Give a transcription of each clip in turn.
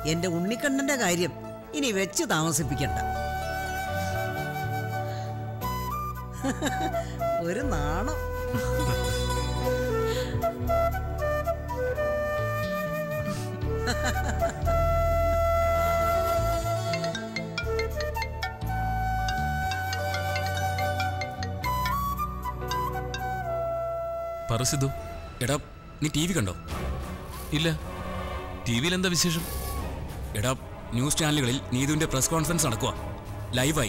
എന്റെ ഉണ്ണിക്കണ്ണന്റെ കാര്യം ഇനി വെച്ച് താമസിപ്പിക്കണ്ട. ഒരു നാണം. പറസിതു, എടാ നീ ടി വി കണ്ടോ? ഇല്ല. ടി വിയിൽ എന്താ വിശേഷം? എടാ ന്യൂസ് ചാനലുകളിൽ നീതുവിന്റെ പ്രസ് കോൺഫറൻസ് നടക്കുക, ലൈവായി.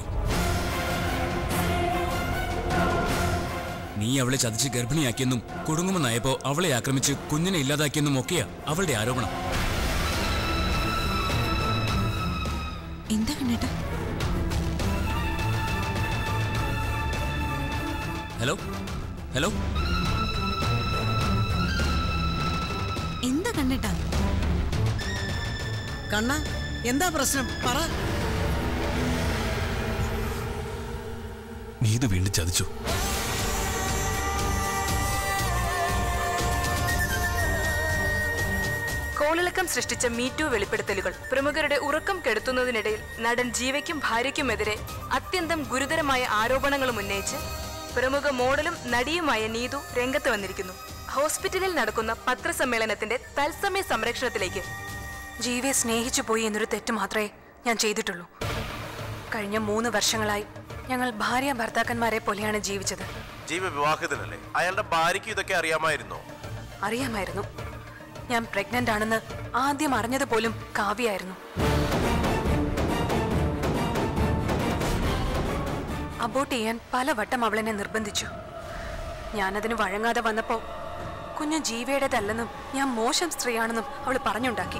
നീ അവളെ ചതിച്ച് ഗർഭിണിയാക്കിയെന്നും കുടുങ്ങുമെന്നായപ്പോ അവളെ ആക്രമിച്ച് കുഞ്ഞിനെ ഇല്ലാതാക്കിയെന്നും ഒക്കെയാ അവളുടെ ആരോപണം. എന്താ കണ്ണേട്ടാ? ഹലോ ഹലോ, എന്താ കണ്ണേട്ടാ? കണ്ണ, എന്താ പ്രശ്നം? പറ. നീതു വീണ്ടും ചതിച്ചു. കോളിളക്കം സൃഷ്ടിച്ച മീറ്റു വെളിപ്പെടുത്തലുകൾ പ്രമുഖരുടെ ഉറക്കം കെടുത്തുന്നതിനിടയിൽ നടൻ ജീവയ്ക്കും ഭാര്യയ്ക്കുമെതിരെ അത്യന്തം ഗുരുതരമായ ആരോപണങ്ങളും ഉന്നയിച്ച് പ്രമുഖ മോഡലും നടിയുമായ നീതു രംഗത്ത് വന്നിരിക്കുന്നു. ഹോസ്പിറ്റലിൽ നടക്കുന്ന പത്രസമ്മേളനത്തിന്റെ തത്സമയ സംരക്ഷണത്തിലേക്ക് ജീവയെ സ്നേഹിച്ചു പോയി എന്നൊരു തെറ്റ് മാത്രമേ ഞാൻ ചെയ്തിട്ടുള്ളൂ. കഴിഞ്ഞ 3 വർഷങ്ങളായി ഞങ്ങൾ ഭാര്യ ഭർത്താക്കന്മാരെ പോലെയാണ് ജീവിച്ചത്. ജീവ വിവാഹിതനല്ലേ? അയാളുടെ ഭാര്യയ്ക്ക് ഇതൊക്കെ അറിയാമായിരുന്നോ? അറിയാമായിരുന്നു. ഞാൻ പ്രഗ്നന്റ് ആണെന്ന് ആദ്യം അറിഞ്ഞത് പോലും കാവ്യായിരുന്നു. അബോർട്ട് ചെയ്യാൻ പലവട്ടം അവളെന്നെ നിർബന്ധിച്ചു. ഞാനതിന് വഴങ്ങാതെ വന്നപ്പോ കുഞ്ഞു ജീവയുടേതല്ലെന്നും ഞാൻ മോശം സ്ത്രീയാണെന്നും അവൾ പറഞ്ഞുണ്ടാക്കി.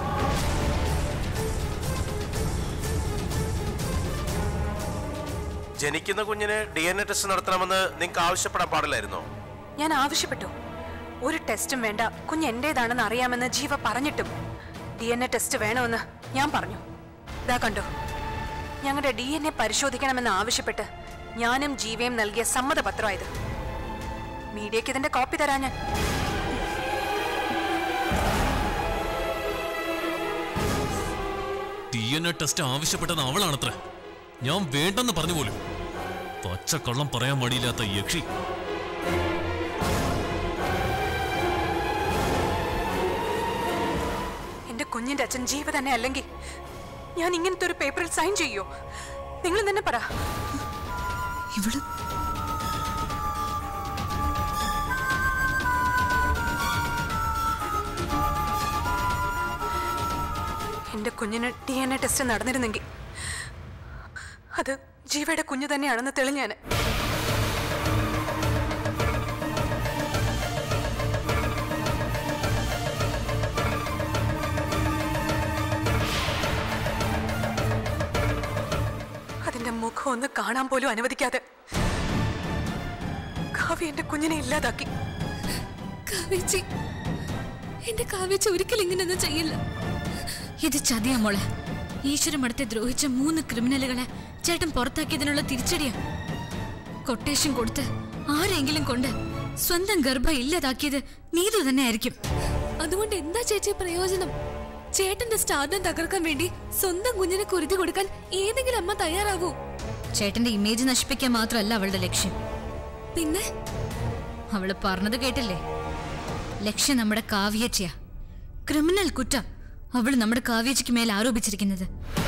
ജനിക്കുന്ന കുഞ്ഞിന് DNA ടെസ്റ്റ് നടത്തണമെന്ന് നിങ്ങൾക്ക് ആവശ്യപ്പെടാൻ പാടില്ലായിരുന്നോ? ഞാൻ ആവശ്യപ്പെട്ടു. ഒരു ടെസ്റ്റും വേണ്ട, കുഞ്ഞ് എന്റേതാണെന്ന് അറിയാമെന്ന് ജീവ പറഞ്ഞിട്ടും DNA ടെസ്റ്റ് വേണമെന്ന് ഞാൻ പറഞ്ഞു. ഇതാ കണ്ടോ, ഞങ്ങളുടെ DNA പരിശോധിക്കണമെന്ന് ആവശ്യപ്പെട്ട് ഞാനും ജീവയും നൽകിയ സമ്മതപത്രമായത്. മീഡിയക്ക് ഇതിന്റെ കോപ്പി തരാൻ ഞാൻ. DNA ടെസ്റ്റ് ആവശ്യപ്പെട്ടത് അവളാണത്ര. ഞാൻ വേണ്ടെന്ന് പറഞ്ഞു പോലും. പച്ചക്കള്ളം പറയാൻ മടിയില്ലാത്ത യക്ഷി. എന്റെ കുഞ്ഞിന്റെ അച്ഛൻ ജീവ തന്നെ അല്ലെങ്കിൽ ഞാൻ ഇങ്ങനത്തെ ഒരു പേപ്പറിൽ സൈൻ ചെയ്യോ? നിങ്ങൾ തന്നെ പറ. ഇവള് എന്റെ കുഞ്ഞിന് DNA ടെസ്റ്റ് നടന്നിരുന്നെങ്കിൽ അത് ജീവയുടെ കുഞ്ഞു തന്നെയാണെന്ന് തെളിഞ്ഞാന്. അതിന്റെ മുഖം ഒന്ന് കാണാൻ പോലും അനുവദിക്കാതെ കാവ്യ എന്റെ കുഞ്ഞിനെ ഇല്ലാതാക്കി. കാവേച്ചി, എന്റെ കാവേച്ചി ഒരിക്കലും ഇങ്ങനെയൊന്നും ചെയ്യില്ല. ഇത് ചതിയാ മോളെ. ഈശ്വരമടത്തെ ദ്രോഹിച്ച 3 ക്രിമിനലുകളെ ചേട്ടൻ പുറത്താക്കിയതിനുള്ള തിരിച്ചടിയാ. കൊട്ടേഷൻ കൊടുത്ത് ആരെങ്കിലും കൊണ്ട് സ്വന്തം ഗർഭം ഇല്ലാതാക്കിയത് നീതു തന്നെ ആയിരിക്കും. അതുകൊണ്ട് എന്താ ചേച്ചി പ്രയോജനം? ചേട്ടന്റെ സ്റ്റാർഡം തകർക്കാൻ വേണ്ടി സ്വന്തം കുഞ്ഞിനെ കുരുതി കൊടുക്കാൻ ഏതെങ്കിലും അമ്മ തയ്യാറാവൂ? ചേട്ടന്റെ ഇമേജ് നശിപ്പിക്കാൻ മാത്രമല്ല അവളുടെ ലക്ഷ്യം. പിന്നെ അവള് പറഞ്ഞത് കേട്ടില്ലേ? ലക്ഷ്യം നമ്മുടെ കാവ്യേച്ചിയാ. ക്രിമിനൽ കുറ്റം അവൾ നമ്മുടെ കാവ്യേച്ചിക്ക് മേൽ ആരോപിച്ചിരിക്കുന്നത്.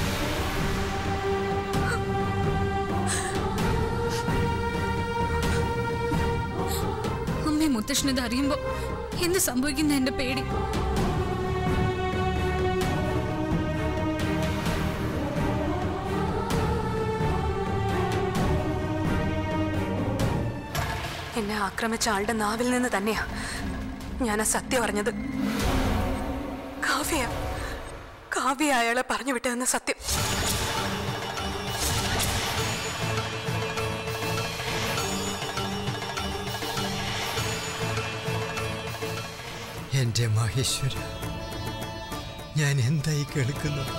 അമ്മയെ മുത്തശ്ശനത് അറിയുമ്പോ എന്ത് സംഭവിക്കുന്ന എന്റെ പേടി. എന്നെ ആക്രമിച്ച ആളുടെ നാവിൽ നിന്ന് തന്നെയാ ഞാൻ ആ സത്യം അറിഞ്ഞത്. കാവ്യ അയാളെ പറഞ്ഞു വിട്ടതെന്ന് സത്യം. എന്റെ മഹേശ്വര, ഞാൻ എന്തായി കേൾക്കുന്നത്?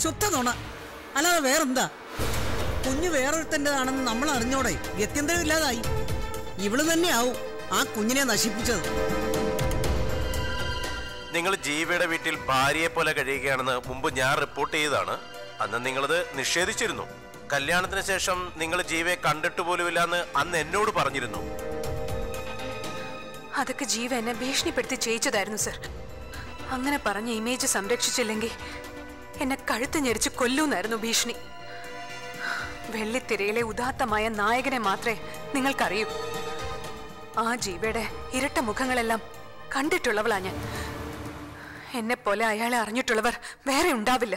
ശുദ്ധ നുണ. അല്ലാതെ വേറെന്താ? കുഞ്ഞ് വേറൊരുത്തൻ്റെതാണെന്ന് നമ്മൾ അറിഞ്ഞോടെ ഗത്യന്തരമില്ലാതായി. ഇവള് തന്നെയാവും ആ കുഞ്ഞിനെ നശിപ്പിച്ചത്. നിങ്ങൾ ജീവയുടെ വീട്ടിൽ ഭാര്യയെ പോലെ കഴിയുകയാണെന്ന് മുമ്പ് ഞാൻ റിപ്പോർട്ട് ചെയ്തതാണ്. അന്ന് നിങ്ങളത് നിഷേധിച്ചിരുന്നു. കല്യാണത്തിന് ശേഷം നിങ്ങൾ ജീവയെ കണ്ടിട്ട് പോലുമില്ലാന്ന് അന്ന് എന്നോട് പറഞ്ഞിരുന്നു. അതൊക്കെ ജീവ എന്നെ ഭീഷണിപ്പെടുത്തി ചെയ്യിച്ചതായിരുന്നു സർ. അങ്ങനെ പറഞ്ഞ ഇമേജ് സംരക്ഷിച്ചില്ലെങ്കിൽ എന്നെ കഴുത്ത് ഞെരിച്ച് കൊല്ലൂന്നായിരുന്നു ഭീഷണി. വെള്ളിത്തിരയിലെ ഉദാത്തമായ നായകനെ മാത്രമേ നിങ്ങൾക്കറിയൂ. ആ ജീവയുടെ ഇരട്ട മുഖങ്ങളെല്ലാം കണ്ടിട്ടുള്ളവളാ ഞാൻ. എന്നെ പോലെ അയാളെ അറിഞ്ഞിട്ടുള്ളവർ വേറെ ഉണ്ടാവില്ല.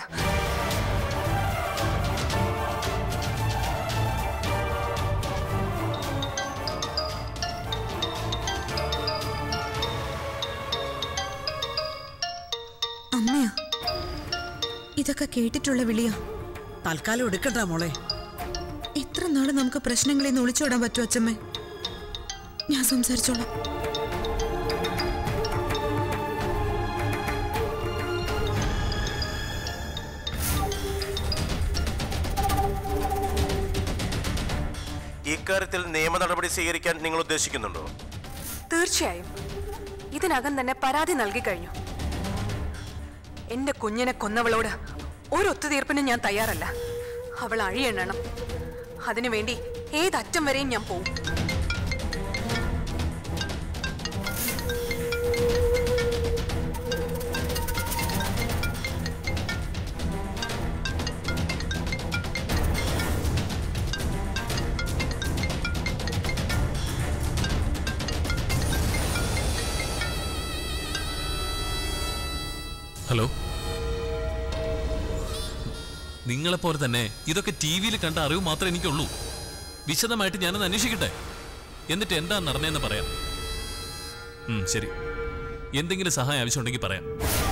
അമ്മയാ ഇതൊക്കെ കേട്ടിട്ടുള്ള വിളിയാ? തൽക്കാലം എടുക്കട്ടാ മോളെ. എത്ര നാള് നമുക്ക് പ്രശ്നങ്ങളിൽ നിന്ന് ഒളിച്ചോടാൻ പറ്റുമോ അച്ഛമ്മേ? ഞാൻ സംസാരിച്ചോളാം. ഇക്കാര്യത്തിൽ നിയമ നടപടി സ്വീകരിക്കാൻ നിങ്ങൾ ഉദ്ദേശിക്കുന്നുണ്ടോ? തീർച്ചയായും. ഇതിനകം തന്നെ പരാതി നൽകി കഴിഞ്ഞു. എന്റെ കുഞ്ഞിനെ കൊന്നവളോട് ഒരു ഒത്തുതീർപ്പിനും ഞാൻ തയ്യാറല്ല. അവൾ അഴിയെണ്ണണം. അതിനുവേണ്ടി ഏതറ്റം വരെയും ഞാൻ പോവും. ഹലോ, നിങ്ങളെപ്പോലെ തന്നെ ഇതൊക്കെ ടി വിയിൽ കണ്ട അറിവ് മാത്രമേ എനിക്കുള്ളൂ. വിശദമായിട്ട് ഞാനൊന്ന് അന്വേഷിക്കട്ടെ, എന്നിട്ട് എന്താ നടന്നതെന്ന് പറയാം. ശരി, എന്തെങ്കിലും സഹായം ആവശ്യമുണ്ടെങ്കിൽ പറയാം.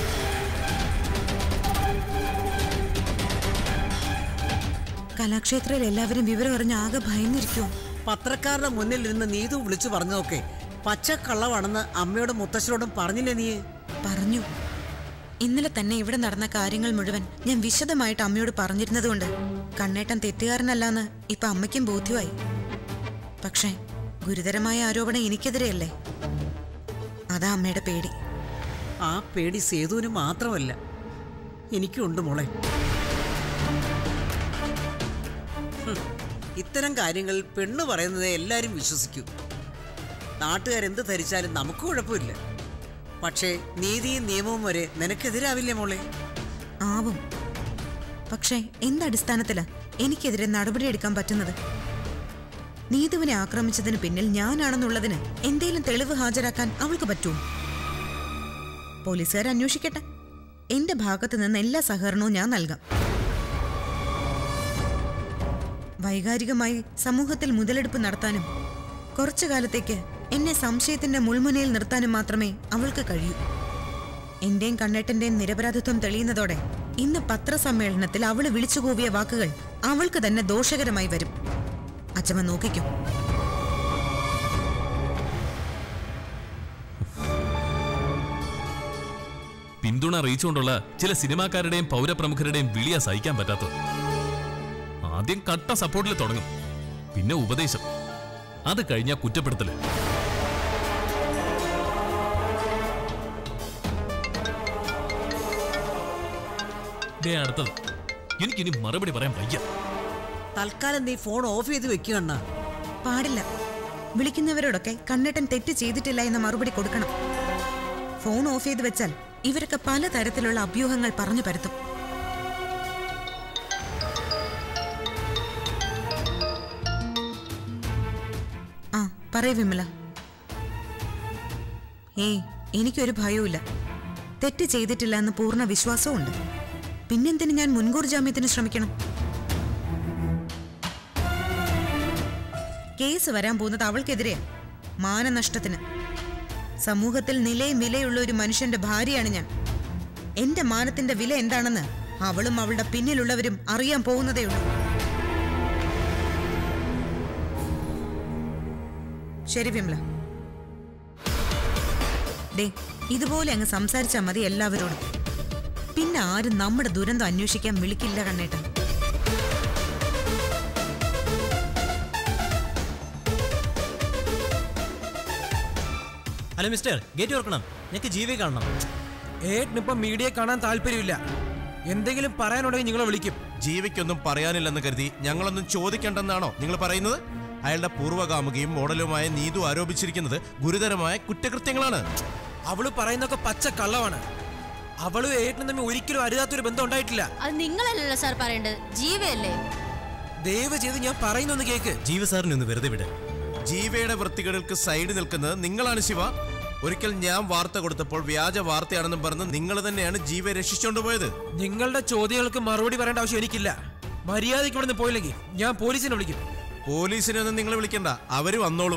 കലാക്ഷേത്രയിൽ എല്ലാവരും വിവരം അറിഞ്ഞ് ആകെ ഭയന്നിരിക്കുമോ? പത്രക്കാരുടെ മുന്നിലിരുന്ന് നീതു വിളിച്ചു പറഞ്ഞതൊക്കെ പച്ചക്കള്ളമാണെന്ന് അമ്മയോടും മുത്തശ്ശനോടും പറഞ്ഞില്ലേ നീ? പറഞ്ഞു. ഇന്നലെ തന്നെ ഇവിടെ നടന്ന കാര്യങ്ങൾ മുഴുവൻ ഞാൻ വിശദമായിട്ട് അമ്മയോട് പറഞ്ഞിരുന്നതുകൊണ്ട് കണ്ണേട്ടൻ തെറ്റുകാരനല്ലാന്ന് ഇപ്പൊ അമ്മയ്ക്കും ബോധ്യമായി. പക്ഷേ ഗുരുതരമായ ആരോപണം എനിക്കെതിരെയല്ലേ? അതാ അമ്മയുടെ പേടി. ആ പേടി സേതുവിന് മാത്രമല്ല, എനിക്കുണ്ട് മോളെ. ഇത്തരം കാര്യങ്ങൾ പെണ്ണ് പറയുന്നത് എല്ലാവരും വിശ്വസിക്കും. നാട്ടുകാരെന്ത് ധരിച്ചാലും നമുക്ക് കുഴപ്പമില്ല. പക്ഷേ നീതിയും നിയമവും വരെ നിനക്കെതിരാവില്ലേ മോളെ? ആവും. പക്ഷേ എന്തടിസ്ഥാനത്തിലാ എനിക്കെതിരെ നടപടിയെടുക്കാൻ പറ്റുന്നത്? നീതുവിനെ ആക്രമിച്ചതിന് പിന്നിൽ ഞാനാണെന്നുള്ളതിന് എന്തേലും തെളിവ് ഹാജരാക്കാൻ അവൾക്ക് പറ്റുമോ? പോലീസുകാർ അന്വേഷിക്കട്ടെ. എന്റെ ഭാഗത്ത് നിന്ന് എല്ലാ സഹകരണവും ഞാൻ നൽകാം. വൈകാരികമായി സമൂഹത്തിൽ മുതലെടുപ്പ് നടത്താനും കുറച്ചു കാലത്തേക്ക് എന്നെ സംശയത്തിന്റെ മുൾമുനയിൽ നിർത്താനും മാത്രമേ അവൾക്ക് കഴിയൂ. എന്റെയും കണ്ണേട്ടന്റെയും നിരപരാധിത്വം തെളിയുന്നതോടെ ഇന്ന് പത്രസമ്മേളനത്തിൽ അവള് വിളിച്ചുകൂവിയ വാക്കുകൾ അവൾക്ക് തന്നെ ദോഷകരമായി വരും. അച്ഛമ്മ നോക്കിക്കും. പിന്തുണ അറിയിച്ചുകൊണ്ടുള്ള ചില സിനിമാക്കാരുടെയും പൗരപ്രമുഖരുടെയും വിളിയാ സഹിക്കാൻ പറ്റാത്തത്. ആദ്യം കട്ട സപ്പോർട്ടിൽ തുടങ്ങും, പിന്നെ ഉപദേശം, അത് കഴിഞ്ഞാൽ കുറ്റപ്പെടുത്തല്. അടുത്തത് എനിക്കിനി മറുപടി പറയാൻ വയ്യ. തൽക്കാലം നീ ഫോൺ ഓഫ് ചെയ്ത് വെക്കുകണ്ണ. പാടില്ല. വിളിക്കുന്നവരോടൊക്കെ കണ്ണേട്ടൻ തെറ്റ് ചെയ്തിട്ടില്ല എന്ന മറുപടി കൊടുക്കണം. ഫോൺ ഓഫ് ചെയ്ത് വെച്ചാൽ ഇവരൊക്കെ പലതരത്തിലുള്ള അഭ്യൂഹങ്ങൾ പറഞ്ഞു പരത്തും. ആ പറയൂ വിമല. ഏയ്, എനിക്കൊരു ഭയവുമില്ല. തെറ്റ് ചെയ്തിട്ടില്ല എന്ന് പൂർണ്ണ വിശ്വാസവും ഉണ്ട്. പിന്നെന്തിന് ഞാൻ മുൻകൂർ ജാമ്യത്തിന് ശ്രമിക്കണം? കേസ് വരാൻ പോകുന്നത് അവൾക്കെതിരെ, മാനനഷ്ടത്തിന്. സമൂഹത്തിൽ നിലയും വിലയുള്ള ഒരു മനുഷ്യന്റെ ഭാര്യയാണ് ഞാൻ. എന്റെ മാനത്തിന്റെ വില എന്താണെന്ന് അവളും അവളുടെ പിന്നിലുള്ളവരും അറിയാൻ പോകുന്നതേയുള്ളൂ. ശരി വിമല. ദേ, ഇതുപോലെ അങ്ങ് സംസാരിച്ചാൽ മതി എല്ലാവരോടും. പിന്നെ ആരും നമ്മുടെ ദുരന്തം അന്വേഷിക്കാൻ വിളിക്കില്ല കണ്ണേട്ട. ഹലോ മിസ്റ്റർ, ഗേറ്റ് തുറക്കണം. ഞങ്ങൾക്ക് ജീവിയെ കാണണം. ഏട്ടനിപ്പം മീഡിയ കാണാൻ താല്പര്യമില്ല. എന്തെങ്കിലും പറയാനുണ്ടെങ്കിൽ നിങ്ങളെ വിളിക്കും. ജീവിക്കൊന്നും പറയാനില്ലെന്ന് കരുതി ഞങ്ങളൊന്നും ചോദിക്കേണ്ടെന്നാണോ നിങ്ങൾ പറയുന്നത്? അയാളുടെ പൂർവ്വകാമുകിയും മോഡലുമായ നീതു ആരോപിച്ചിരിക്കുന്നത് ഗുരുതരമായ കുറ്റകൃത്യങ്ങളാണ്. അവള് പറയുന്നൊക്കെ പച്ച കള്ളമാണ്. അവളും ഏട്ടനും തമ്മിൽ ഒരിക്കലും അരുതാത്തൊരു ബന്ധം ഉണ്ടായിട്ടില്ല. അത് നിങ്ങളല്ലല്ലോ സാർ പറയേണ്ടത്, ജീവയല്ലേ. ദയവ് ചെയ്ത് ഞാൻ പറയുന്നൊന്ന് കേക്ക്. ജീവ സാറിനെ ഒന്ന് വെറുതെ വിട്. ജീവയുടെ വൃത്തികൾക്ക് സൈഡ് നിൽക്കുന്നത് നിങ്ങളാണ് ശിവ. ഒരിക്കൽ ഞാൻ വാർത്ത കൊടുത്തപ്പോൾ വ്യാജ വാർത്തയാണെന്നും പറഞ്ഞ് നിങ്ങൾ തന്നെയാണ് ജീവയെ രക്ഷിച്ചുകൊണ്ടുപോയത്. നിങ്ങളുടെ ചോദ്യങ്ങൾക്ക് മറുപടി പറയേണ്ട ആവശ്യം എനിക്കില്ല. മര്യാദയ്ക്ക് ഇവിടെ നിന്ന് പോയില്ലെങ്കിൽ ഞാൻ പോലീസിനെ വിളിക്കും. പോലീസിനെ ഒന്നും നിങ്ങൾ വിളിക്കണ്ട, അവര് വന്നോളും.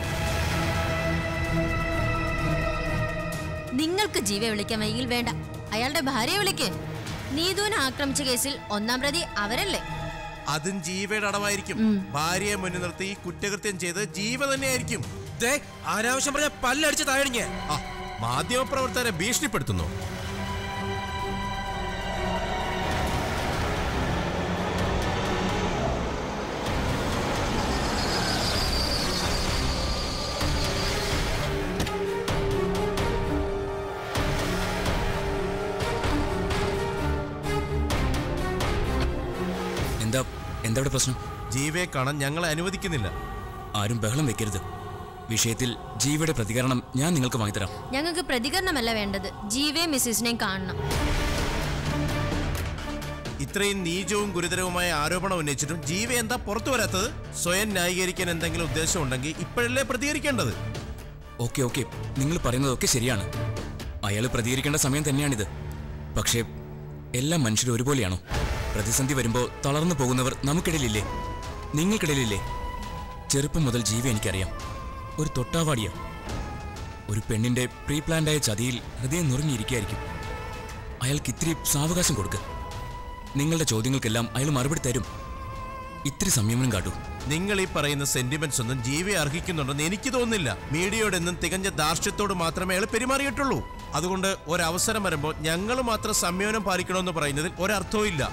നിങ്ങൾക്ക് ജീവയെ വിളിക്കാൻ വൈകിൽ വേണ്ട, അയാളുടെ ഭാര്യയെ വിളിക്ക്. നീതുവിനെ ആക്രമിച്ച കേസിൽ 1-ാം പ്രതി അവരല്ലേ? അതും ജീവയുടെ അടവായിരിക്കും. ഭാര്യയെ മുന്നിൽ നിർത്തി കുറ്റകൃത്യം ചെയ്ത് ജീവ തന്നെയായിരിക്കും. അനാവശ്യം പറഞ്ഞ പല്ലടിച്ച് താഴെ. മാധ്യമപ്രവർത്തകരെ ഭീഷണിപ്പെടുത്തുന്നു. എന്താ ഇവിടെ പ്രശ്നം? ജീവയെ കാണാൻ ഞങ്ങളെ അനുവദിക്കുന്നില്ല. ആരും ബഹളം വെക്കരുത്. വിഷയത്തിൽ ജീവയുടെ പ്രതികരണം ഞാൻ നിങ്ങൾക്ക് വാങ്ങിത്തരാം. ഞങ്ങൾക്ക് പ്രതികരണമല്ല വേണ്ടത്, ജീവയും മിസ്സിസിനെയും കാണണം. ഇത്രയും നീചവും ഗുരുതരവുമായ ആരോപണം ഉന്നയിച്ചിട്ടും ജീവ എന്താ പുറത്തു വരാത്തത്? സ്വയം ന്യായീകരിക്കാൻ എന്തെങ്കിലും ഉദ്ദേശം ഉണ്ടെങ്കിൽ ഇപ്പോഴല്ലേ പ്രതികരിക്കേണ്ടത്? ഓക്കെ, നിങ്ങൾ പറയുന്നതൊക്കെ ശരിയാണ്. അയാൾ പ്രതികരിക്കേണ്ട സമയം തന്നെയാണിത്. പക്ഷേ എല്ലാ മനുഷ്യരും ഒരുപോലെയാണോ? പ്രതിസന്ധി വരുമ്പോൾ തളർന്നു പോകുന്നവർ നമുക്കിടയിലില്ലേ? നിങ്ങൾക്കിടയിലില്ലേ? ചെറുപ്പം മുതൽ ജീവ എനിക്കറിയാം. ഒരു തൊട്ടാവാടിയ ഒരു പെണ്ണിന്റെ പ്രീ പ്ലാൻഡായ ചതിയിൽ ഹൃദയം നുറുങ്ങിയിരിക്കുകയായിരിക്കും. അയാൾക്ക് ഇത്തിരി സാവകാശം കൊടുക്കുക. നിങ്ങളുടെ ചോദ്യങ്ങൾക്കെല്ലാം അയാൾ മറുപടി തരും. ഇത്തിരി സംയമനം കാട്ടൂ. നിങ്ങൾ ഈ പറയുന്ന സെന്റിമെന്റ്സ് ഒന്നും ജീവയെ അർഹിക്കുന്നുണ്ടെന്ന് എനിക്ക് തോന്നുന്നില്ല. മീഡിയയോടെന്നും തികഞ്ഞ ധാർഷ്ട്യത്തോട് മാത്രമേ അയാൾ പെരുമാറിയിട്ടുള്ളൂ. അതുകൊണ്ട് ഒരവസരം വരുമ്പോൾ ഞങ്ങൾ മാത്രം സംയമനം പാലിക്കണമെന്ന് പറയുന്നതിൽ ഒരർത്ഥവും ഇല്ല.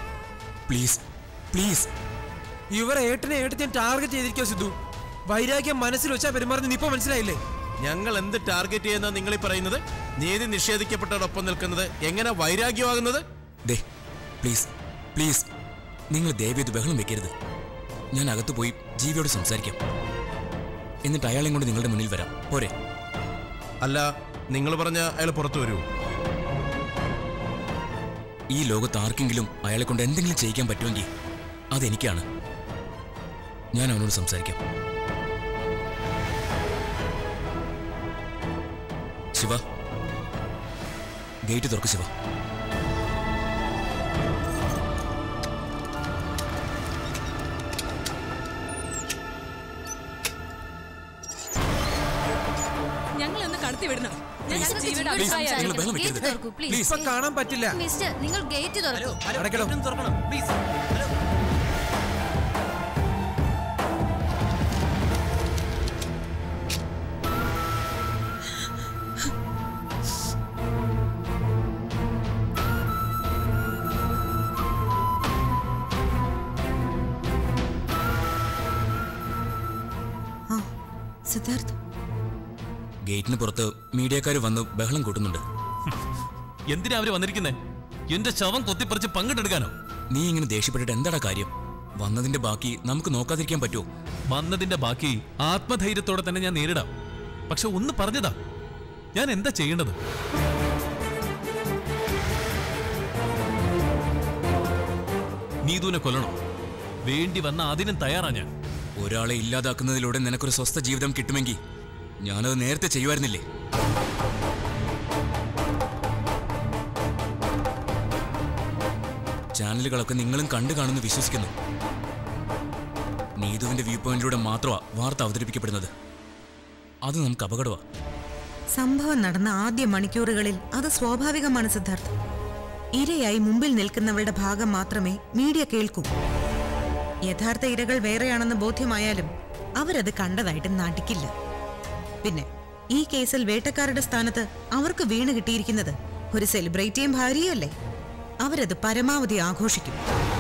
പ്ലീസ് ഇവരെ ഏട്ടനെ ടാർഗറ്റ് ചെയ്തിരിക്കോ സിദ്ധു? വൈരാഗ്യം മനസ്സിൽ വെച്ചാ പെരുമാറുന്ന ഇപ്പൊ മനസ്സിലായില്ലേ? ഞങ്ങൾ എന്ത് ടാർഗറ്റ് ചെയ്യുന്ന നിങ്ങൾ ഈ പറയുന്നത്? നീതി നിഷേധിക്കപ്പെട്ടവരൊപ്പം നിൽക്കുന്നത് എങ്ങനെ വൈരാഗ്യമാകുന്നത്? പ്ലീസ് നിങ്ങൾ ദയവേത് ബഹളം വെക്കരുത്. ഞാൻ അകത്തു പോയി ജീവിയോട് സംസാരിക്കാം. എന്നിട്ട് അയാളെയും കൊണ്ട് നിങ്ങളുടെ മുന്നിൽ വരാം, പോരെ? അല്ല, നിങ്ങൾ പറഞ്ഞ അയാൾ പുറത്തു വരൂ. ഈ ലോകത്ത് ആർക്കെങ്കിലും അയാളെ കൊണ്ട് എന്തെങ്കിലും ചെയ്യിക്കാൻ പറ്റുമെങ്കിൽ അതെനിക്കാണ്. ഞാൻ അവനോട് സംസാരിക്കാം. ശിവ, ഗേറ്റ് തുറക്ക്. ശിവ, ഞങ്ങളൊന്ന് കടത്തി വിടണം. കാണാൻ പറ്റില്ല. മിസ്റ്റർ, നിങ്ങൾ ഗേറ്റ് തുറക്കണം പ്ലീസ്. സിദ്ധാർത്ഥ്, ഗേറ്റിന് പുറത്ത് മീഡിയക്കാർ വന്ന് ബഹളം കൂട്ടുന്നുണ്ട്. എന്തിനാ അവര് വന്നിരിക്കുന്നേ? എന്റെ ശവം കൊത്തിപ്പറിച്ച് പങ്കിട്ടെടുക്കാനോ? നീ ഇങ്ങനെ ദേഷ്യപ്പെട്ടിട്ട് എന്താടാ കാര്യം? വന്നതിന്റെ ബാക്കി നമുക്ക് നോക്കാതിരിക്കാൻ പറ്റുമോ? വന്നതിന്റെ ബാക്കി ആത്മധൈര്യത്തോടെ തന്നെ ഞാൻ നേരിടാം. പക്ഷെ ഒന്ന് പറഞ്ഞതാ, ഞാൻ എന്താ ചെയ്യേണ്ടത്? നീതുവിനെ കൊല്ലണം. വേണ്ടി വന്ന അതിനും തയ്യാറാ ഞാൻ. ഒരാളെ ഇല്ലാതാക്കുന്നതിലൂടെ നിനക്കൊരു സ്വസ്ഥ ജീവിതം കിട്ടുമെങ്കിൽ ഞാനത് നേരത്തെ ചെയ്യുമായിരുന്നില്ലേ? ചാനലുകളൊക്കെ നിങ്ങളും കണ്ടു കാണുന്നു വിശ്വസിക്കുന്നു. നീതുവിന്റെ വ്യൂ പോയിന്റിലൂടെ മാത്രമാണ് വാർത്ത അവതരിപ്പിക്കപ്പെടുന്നത്. അത് നമുക്ക് അപകടമാണ്. സംഭവം നടന്ന ആദ്യ മണിക്കൂറുകളിൽ അത് സ്വാഭാവികമാണ് സിദ്ധാർത്ഥ്. ഇരയായി മുമ്പിൽ നിൽക്കുന്നവരുടെ ഭാഗം മാത്രമേ മീഡിയ കേൾക്കൂ. യഥാർത്ഥ ഇരകൾ വേറെയാണെന്ന് ബോധ്യമായാലും അവരത് കണ്ടതായിട്ട് നടിക്കില്ല. പിന്നെ ഈ കേസിൽ വേട്ടക്കാരുടെ സ്ഥാനത്ത് അവർക്ക് വീണ് കിട്ടിയിരിക്കുന്നത് ഒരു സെലിബ്രിറ്റിയും ഭാര്യയല്ലേ? അവരത് പരമാവധി ആഘോഷിക്കും.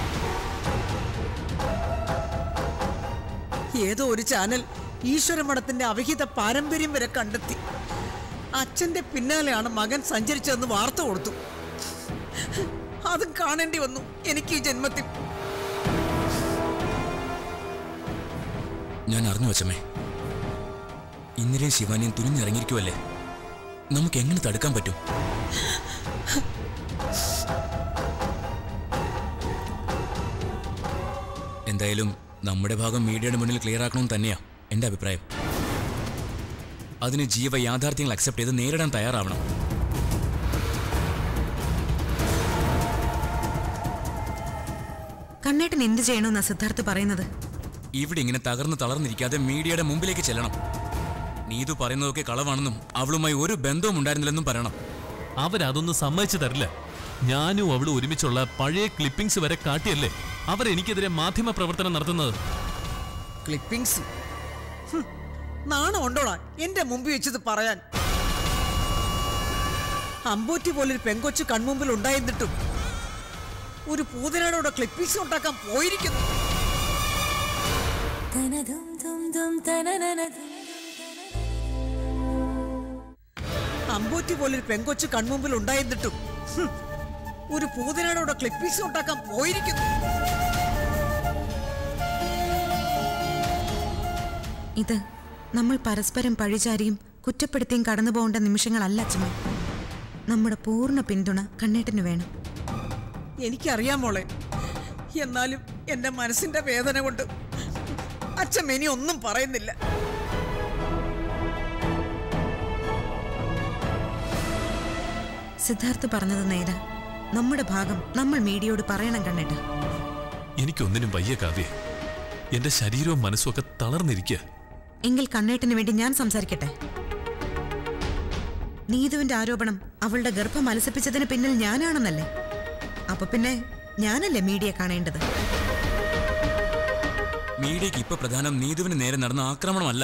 ഏതോ ഒരു ചാനൽ ഈശ്വരമഠത്തിന്റെ അവിഹിത പാരമ്പര്യം വരെ കണ്ടെത്തി. അച്ഛന്റെ പിന്നാലെയാണ് മകൻ സഞ്ചരിച്ചതെന്ന് വാർത്ത കൊടുത്തു. അതും കാണേണ്ടി വന്നു എനിക്ക് ഈ ജന്മത്തിൽ. ഞാൻ അറിഞ്ഞു വച്ചമ്മേ, ഇന്ദിരയും ശിവാനിയും തുനിഞ്ഞിറങ്ങിയിരിക്കുമല്ലേ. നമുക്ക് എങ്ങനെ തടുക്കാൻ പറ്റും? എന്തായാലും നമ്മുടെ ഭാഗം മീഡിയയുടെ മുന്നിൽ ക്ലിയർ ആക്കണമെന്ന് തന്നെയാ എൻ്റെ അഭിപ്രായം. അതിന് ജീവ യാഥാർത്ഥ്യങ്ങൾ അക്സെപ്റ്റ് ചെയ്ത് നേരിടാൻ തയ്യാറാവണം. കണ്ണേട്ടൻ എന്ത് ചെയ്യണമെന്നാ സിദ്ധാർത്ഥ് പറയുന്നത്? ഇവിടെ ഇങ്ങനെ തളർന്നിരിക്കാതെ മീഡിയയുടെ മുമ്പിലേക്ക് ചെല്ലണം. നീതു പറയുന്നതൊക്കെ കളവാണെന്നും അവളുമായി ഒരു ബന്ധവും ഉണ്ടായിരുന്നില്ലെന്നും പറയണം. അവരതൊന്നും സമ്മതിച്ചു തരില്ല. ഞാനും അവളും ഒരുമിച്ചുള്ള പഴയ ക്ലിപ്പിംഗ്സ് വരെ കാട്ടിയല്ലേ അവരെനിക്കെതിരെ മാധ്യമ പ്രവർത്തനം നടത്തുന്നത്. ക്ലിപ്പിംഗ്സ് നാണം ഉണ്ടോടാ എന്റെ മുമ്പിൽ വെച്ചത് പറയാൻ? അമ്പോറ്റി പോലൊരു പെങ്കൊച്ചു കൺമുമ്പിൽ ഉണ്ടായിരുന്നിട്ടും ഒരു പൂതനയോടെ ക്ലിപ്പിംഗ്സ് ഉണ്ടാക്കാൻ പോയിരിക്കുന്നു. അമ്പോറ്റി പോലൊരു പെങ്കൊച്ചു കൺമുമ്പിൽ ഉണ്ടായിരുന്നിട്ടും ഒരു പൂതനയോടെ ക്ലിപ്പിംഗ്സ് ഉണ്ടാക്കാൻ പോയിരിക്കുന്നു. ഇത് നമ്മൾ പരസ്പരം പഴിചാരിയും കുറ്റപ്പെടുത്തിയും കടന്നു പോകേണ്ട നിമിഷങ്ങളല്ല അച്ഛമ്മ. നമ്മുടെ പൂർണ്ണ പിന്തുണ കണ്ണേട്ടന് വേണം. എനിക്കറിയാം മോളെ. എന്നാലും എന്റെ മനസ്സിന്റെ വേദന കൊണ്ട് അച്ഛൻ ഇനി ഒന്നും പറയുന്നില്ല. സിദ്ധാർത്ഥ് പറഞ്ഞത് നേരാ. നമ്മുടെ ഭാഗം നമ്മൾ മീഡിയയോട് പറയണം കണ്ണേട്ട. എനിക്കൊന്നിനും വയ്യ കാവ്യ. എന്റെ ശരീരവും മനസ്സും ഒക്കെ തളർന്നിരിക്കുക. എങ്കിൽ കണ്ണേട്ടന് വേണ്ടി ഞാൻ സംസാരിക്കട്ടെ. നീതുവിന്റെ ആരോപണം അവളുടെ ഗർഭം അലസിപ്പിച്ചതിന് പിന്നിൽ ഞാനാണെന്നല്ലേ? അപ്പൊ പിന്നെ ഞാനല്ലേ മീഡിയ കാണേണ്ടത്? മീഡിയക്ക് ഇപ്പൊ പ്രധാനം നീതുവിന് നേരെ നടന്ന ആക്രമണമല്ല.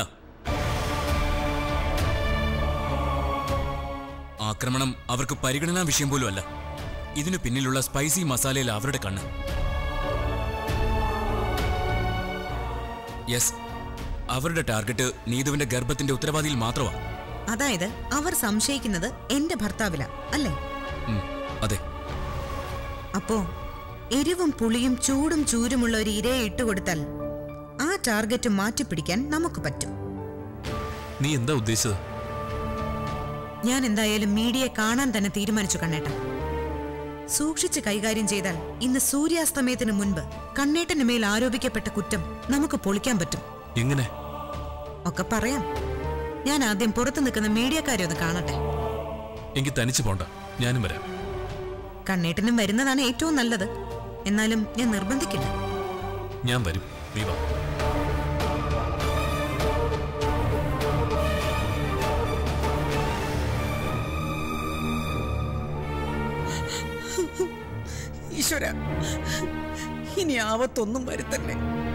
ആക്രമണം അവർക്ക് പരിഗണനാ വിഷയം പോലും അല്ല. ഇതിനു പിന്നിലുള്ള സ്പൈസി മസാലയിൽ അവരുടെ കണ്ണ്. യെസ്, അവരുടെ ടാർഗറ്റ് നീതുവിന്റെ ഗർഭത്തിന്റെ ഉത്തരവാദിയിൽ മാത്രമാണ്. അതായത് അവർ സംശയിക്കുന്നത് എന്റെ ഭർത്താവില അല്ലേ? അതെ. അപ്പോ എരിവും പുളിയും ചൂടും ചൂരുമുള്ള ഒരു ഇരയെ ഇട്ടുകൊടുത്താൽ ആ ടാർഗറ്റ് മാറ്റിപ്പിടിക്കാൻ നമുക്ക് പറ്റും. നീ എന്താ ഉദ്ദേശിച്ചത്? ഞാൻ എന്തായാലും മീഡിയയെ കാണാൻ തന്നെ തീരുമാനിച്ചു കണ്ണേട്ട. സൂക്ഷിച്ച് കൈകാര്യം ചെയ്താൽ ഇന്ന് സൂര്യാസ്തമയത്തിന് മുൻപ് കണ്ണേട്ടന് മേൽ ആരോപിക്കപ്പെട്ട കുറ്റം നമുക്ക് പൊളിക്കാൻ പറ്റും. എങ്ങനെ? ഒക്കെ പറയാം. ഞാൻ ആദ്യം പുറത്തു നിൽക്കുന്ന മീഡിയക്കാരെ ഒന്ന് കാണട്ടെ. എനിക്ക് തനിച്ചു പോണ്ട, ഞാനും വരാം. കണ്ണേട്ടനും വരുന്നതാണ് ഏറ്റവും നല്ലത്. എന്നാലും ഞാൻ നിർബന്ധിക്കില്ല. ഞാൻ വരും, നീ വാ. ഈശ്വര, ഇനി ആവത്തൊന്നും വരുത്തല്ലേ.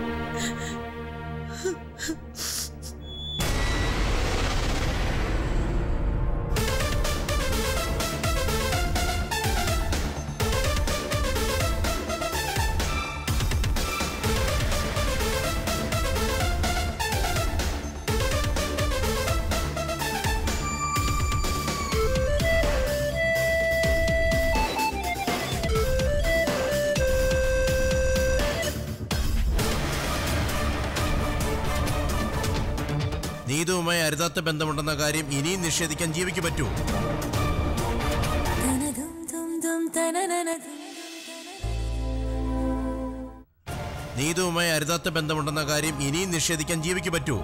നീതുവുമായി അരുതാത്ത ബന്ധമുണ്ടെന്ന കാര്യം ഇനിയും നിഷേധിക്കാൻ ജീവിക്ക് പറ്റൂ? നീതുവുമായി അരുതാത്ത ബന്ധമുണ്ടെന്ന കാര്യം ഇനിയും നിഷേധിക്കാൻ ജീവിക്ക് പറ്റൂ?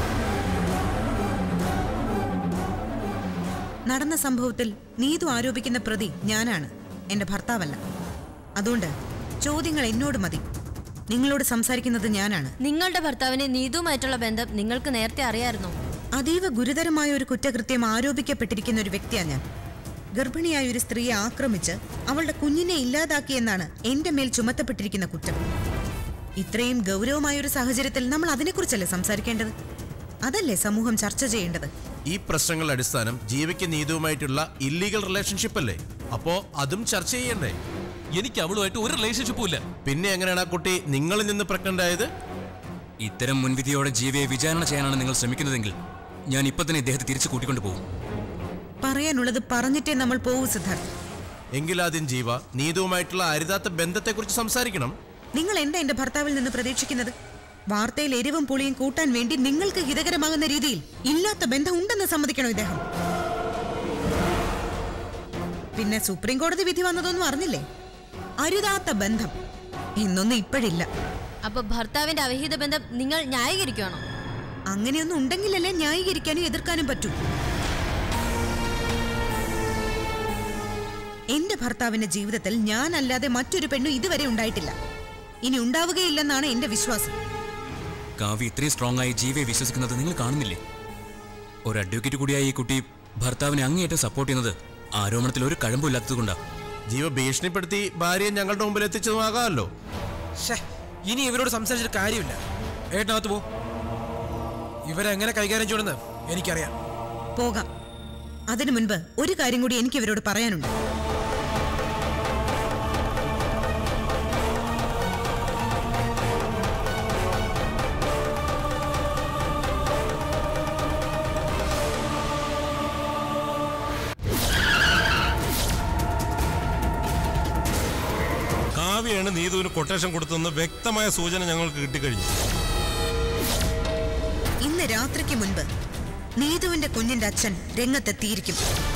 നടന്ന സംഭവത്തിൽ നീതു ആരോപിക്കുന്ന പ്രതി ഞാനാണ്, എന്റെ ഭർത്താവല്ല. അതുകൊണ്ട് ചോദ്യങ്ങൾ എന്നോട് മതി. നിങ്ങളോട് സംസാരിക്കുന്നത് ഞാനാണ്. നിങ്ങളുടെ ഭർത്താവിനെ നീതുവുമായിട്ടുള്ള ബന്ധം നിങ്ങൾക്ക് നേരത്തെ അറിയാമായിരുന്നോ? അതീവ ഗുരുതരമായ ഒരു കുറ്റകൃത്യം ആരോപിക്കപ്പെട്ടിരിക്കുന്ന ഒരു വ്യക്തിയാണ് ഞാൻ. ഗർഭിണിയായ ഒരു സ്ത്രീയെ ആക്രമിച്ച് അവളുടെ കുഞ്ഞിനെ ഇല്ലാതാക്കിയെന്നാണ് എന്റെ മേൽ ചുമത്തപ്പെട്ടിരിക്കുന്ന കുറ്റം. ഇത്രയും ഗൗരവമായ ഒരു സാഹചര്യത്തിൽ നമ്മൾ അതിനെക്കുറിച്ചല്ലേ സംസാരിക്കേണ്ടത്? അതല്ലേ സമൂഹം ചർച്ച ചെയ്യേണ്ടത്? ഈ പ്രശ്നങ്ങളുടെ അടിസ്ഥാനം ജീവിക്ക് നീതുവുമായിട്ടുള്ള ഇല്ലീഗൽ റിലേഷൻഷിപ്പ് അല്ലേ? അപ്പോ അതും ചർച്ച ചെയ്യണ്ടേ? എനിക്ക് അവളുമായിട്ട് ഒരു റിലേഷൻഷിപ്പും ഇല്ല. പിന്നെ എങ്ങനെയാണ് ആ കുട്ടി നിങ്ങളിൽ നിന്ന് പ്രഗ്നന്റ് ആയത്? ഇത്തരം മുൻവിധിയോടെ ജീവയെ വിചാരണ ചെയ്യാനാണ് നിങ്ങൾ ശ്രമിക്കുന്നതെങ്കിൽ ഞാൻ ഇപ്പൊ തന്നെ ഇദ്ദേഹത്തെ തിരിച്ചു കൂട്ടിക്കൊണ്ടു പോകും. പറയാനുള്ളത് പറഞ്ഞിട്ടേ നമ്മൾ പോവൂ സിദ്ധാർത്ഥ്. എങ്കിലാദ്യം ജീവ നീതുവുമായിട്ടുള്ള അരുതാത്ത ബന്ധത്തെക്കുറിച്ച് സംസാരിക്കണം. നിങ്ങൾ എന്താ എന്റെ ഭർത്താവിൽ നിന്ന് പ്രതീക്ഷിക്കുന്നത്? വാർത്തയിൽ എരിവും പുളിയും കൂട്ടാൻ വേണ്ടി നിങ്ങൾക്ക് ഹിതകരമാകുന്ന രീതിയിൽ ഇല്ലാത്ത ബന്ധം ഉണ്ടെന്ന് സമ്മതിക്കണോ ഇദ്ദേഹം? പിന്നെ സുപ്രീം കോടതി വിധി വന്നതൊന്നും അറിഞ്ഞില്ലേ? അരുതാത്ത ബന്ധം എന്നൊന്നും ഇപ്പോഴില്ല. അപ്പൊ ഭർത്താവിന്റെ അവിഹിത ബന്ധം നിങ്ങൾ ന്യായീകരിക്കുകയാണോ? അങ്ങനെയൊന്നും ഉണ്ടെങ്കിലല്ലേ ന്യായീകരിക്കാനും എതിർക്കാനും പറ്റൂ. എന്റെ ഭർത്താവിന്റെ ജീവിതത്തിൽ ഞാനല്ലാതെ മറ്റൊരു പെണ്ണും ഇതുവരെ ഉണ്ടായിട്ടില്ല. ഇനി ഉണ്ടാവുകയില്ലെന്നാണ് എന്റെ വിശ്വാസം. കാവ്യ ഇത്രയും സ്ട്രോങ് ആയി ജീവയെ വിശ്വസിക്കുന്നത് നിങ്ങൾ കാണുന്നില്ലേ? ഒരു അഡ്വക്കേറ്റ് കൂടിയായി ഈ കുട്ടി ഭർത്താവിനെ അങ്ങേയറ്റം സപ്പോർട്ട് ചെയ്യുന്നത് ആരോപണത്തിൽ ഒരു കഴമ്പില്ലാത്തതുകൊണ്ടാ. ജീവ ഭീഷണിപ്പെടുത്തി ഭാര്യയെ ഞങ്ങളുടെ മുമ്പിൽ എത്തിച്ചതുമാകാമല്ലോ. ഇനി ഇവരോട് സംസാരിച്ചിട്ട് കാര്യമില്ല. ഏട്ടനകത്ത് പോ. ഇവരെങ്ങനെ കൈകാര്യം ചെയ്യണമെന്ന് എനിക്കറിയാം. പോകാം. അതിനു മുൻപ് ഒരു കാര്യം കൂടി എനിക്ക് ഇവരോട് പറയാനുണ്ട്. കാവ്യയാണ് നീതുവിന് കൊട്ടേഷൻ കൊടുത്തെന്ന് വ്യക്തമായ സൂചന ഞങ്ങൾക്ക് കിട്ടിക്കഴിഞ്ഞു. ഇന്ന് രാത്രിക്ക് മുൻപ് നീതുവിന്റെ കുഞ്ഞിന്റെ അച്ഛൻ രംഗത്തെത്തിയിരിക്കും.